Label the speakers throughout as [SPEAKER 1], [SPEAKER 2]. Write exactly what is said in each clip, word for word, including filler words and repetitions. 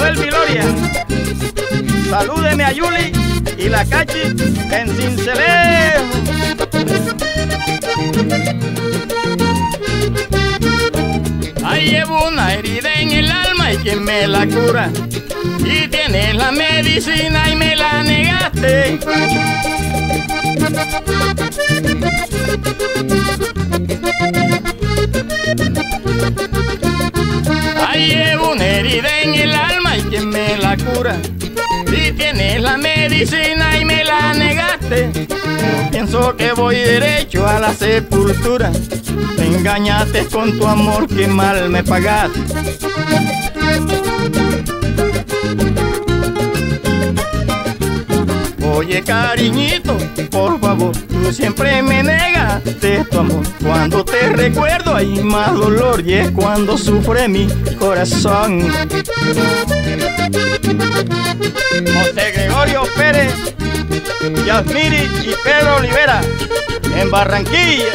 [SPEAKER 1] Manuel Viloria. Salúdeme a Yuli y la Cachi en Cincelejo.
[SPEAKER 2] Ahí llevo una herida en el alma y quien me la cura. Y tienes la medicina y me la negaste. Ahí llevo una herida en el alma y quien me la cura. Y tienes la medicina y me la negaste. Pienso que voy derecho a la sepultura. Te engañaste con tu amor, que mal me pagaste. Oye, cariñito, por favor, tú siempre me negaste tu amor. Cuando te recuerdo hay más dolor y es cuando sufre mi corazón.
[SPEAKER 1] José Gregorio Pérez, Yasmiri y Pedro Olivera, en Barranquilla.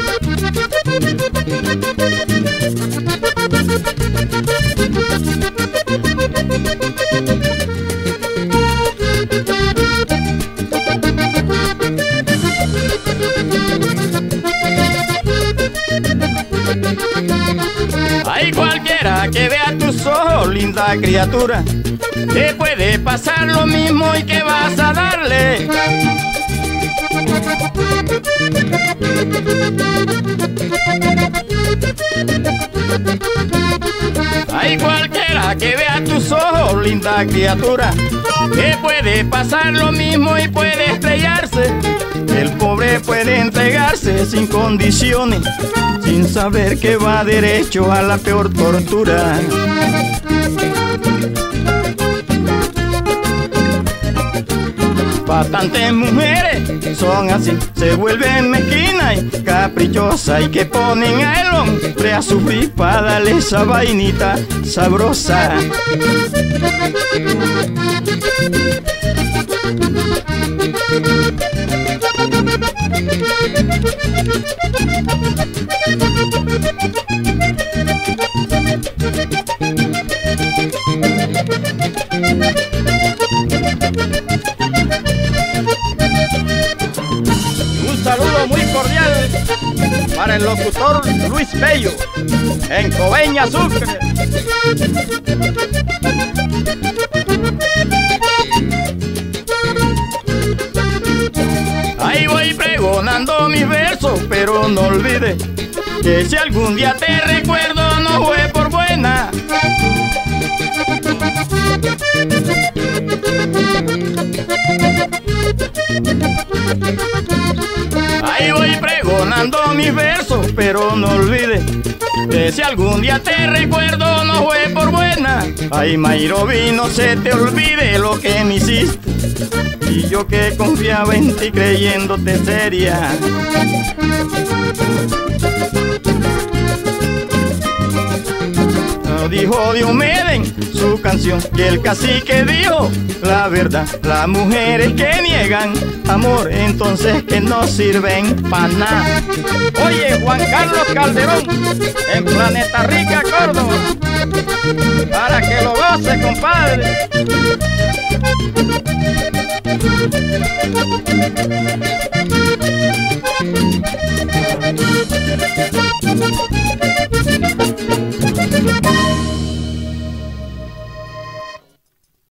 [SPEAKER 2] Hay cualquiera que vea tus ojos, linda criatura, te puede pasar lo mismo y que vas a darle. Hay cualquiera que vea tus ojos, linda criatura, te puede pasar lo mismo y puede estrellarse. El pobre puede entregarse sin condiciones, sin saber que va derecho a la peor tortura. Bastantes mujeres son así, se vuelven mezquinas y caprichosas y que ponen al hombre a sufrir para darle esa vainita sabrosa.
[SPEAKER 1] Un saludo muy cordial para el locutor Luis Bello, en Coveñas, Sucre.
[SPEAKER 2] Ahí voy pregonando mis versos, pero no olvides que si algún día te recuerdo no fue por buena. Ahí voy pregonando mis versos, pero no olvides que si algún día te recuerdo no fue por buena. Ay, Mayrovi, no se te olvide lo que me hiciste, y yo que confiaba en ti creyéndote seria. Dijo Diomedes en su canción que el cacique dijo la verdad. Las mujeres que niegan amor, entonces que no sirven para nada.
[SPEAKER 1] Oye, Juan Carlos Calderón, en Planeta Rica, Córdoba, para que lo goce, compadre.